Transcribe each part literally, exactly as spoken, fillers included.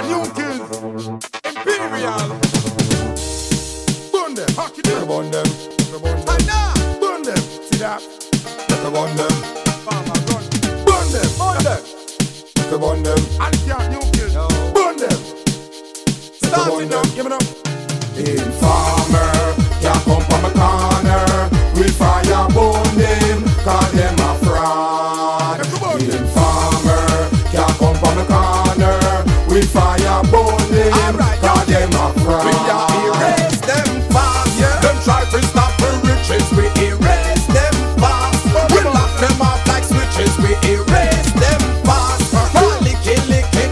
new kids. Imperial. Burn them. Hockey them. Burn them. Burn them. Burn them. See that? Burn them. Farmer run. Burn them. Burn them. Burn them. And can't new kids. Burn them. Start it now. Give me now. Informer, can't come from a corner. We fire burn them, cause them a fraud. Informer, can't come from a corner. We fire burn them, cause them a fraud. We a erase them fast, yeah. Them try to stop the riches. We erase them fast. We lock them off like switches. We erase them fast. Licky licky,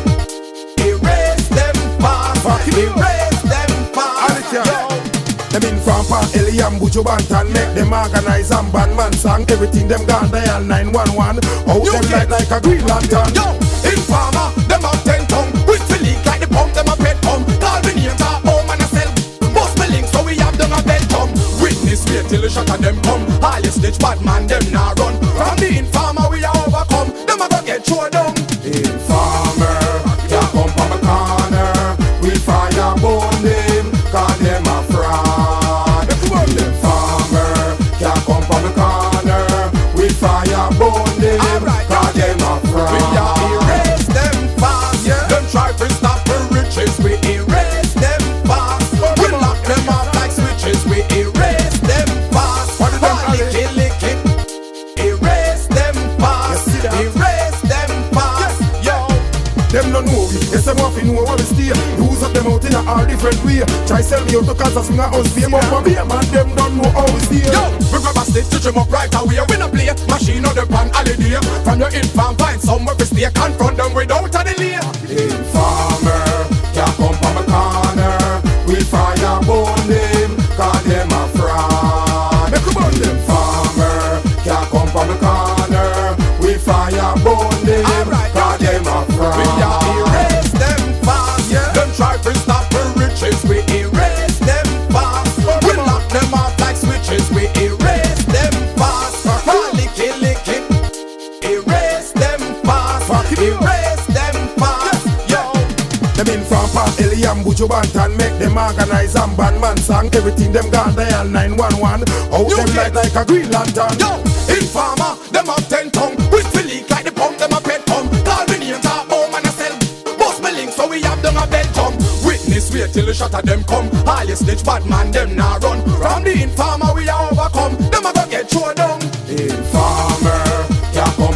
erase them fast. Erase them fast. Them in from Park Eliam, Buju Banton. Make them organize and band man song. Everything them gone dial nine one one. Out them light like a green lantern. Yo, Informer, them have ten tongue. With the leak like the pump, them a pet pump. Call the name top home and a sell. Bust the link so we have them a bed come. Witness wait till the shot of them come. All you snitch bad man, them nah run. From the Informer we a overcome. Them a go get thrown down. Informer, can't come from a corner. We fire burn them, cause them a fraud. Informer, can't come from the corner. We fire burn them, cause them a fraud. We a erase them fast, yeah. Them try to stop the riches. We erase them fast. We lock them off like switches. We erase them fast. Licky licky, erase them fast. Erase them fast, yo. Them no know we, yes them want to know how we stay. Use up them out in a all different way. Try sell me out to cause I swing a house beam. But for me a man them don't know how we stay. Yo, we grab a stick, stitch them up right away. We no play, machine on the pan holiday. From your inform, find somewhere to stay. Confront them without a delay. Informer, can't come from a corner. We fire burn them, cause them a fraud. Make burn them. Informer, can't come from a corner. We fire burn them, cause them a fraud. We a erase them fast, yeah. Them try to stop the riches. We erase them fast. We lock them off like switches. We erase them fast. Licky licky, erase them fast. Erase them fast, yo. Them in from Park Eliam, Buju Banton. Make them organize and band man song. Everything them gone dial nine one one. Out them light like a green lantern. Yo, Informer, them have ten tongue. With the leak like the pump, them a pet pump. Call the name top home and a sell. Bust me link so we have them a bed come. Witness wait till the shot of them come. All you snitch bad man, them nah run. From the Informer we a overcome. Them a go get thrown down. Informer, can't come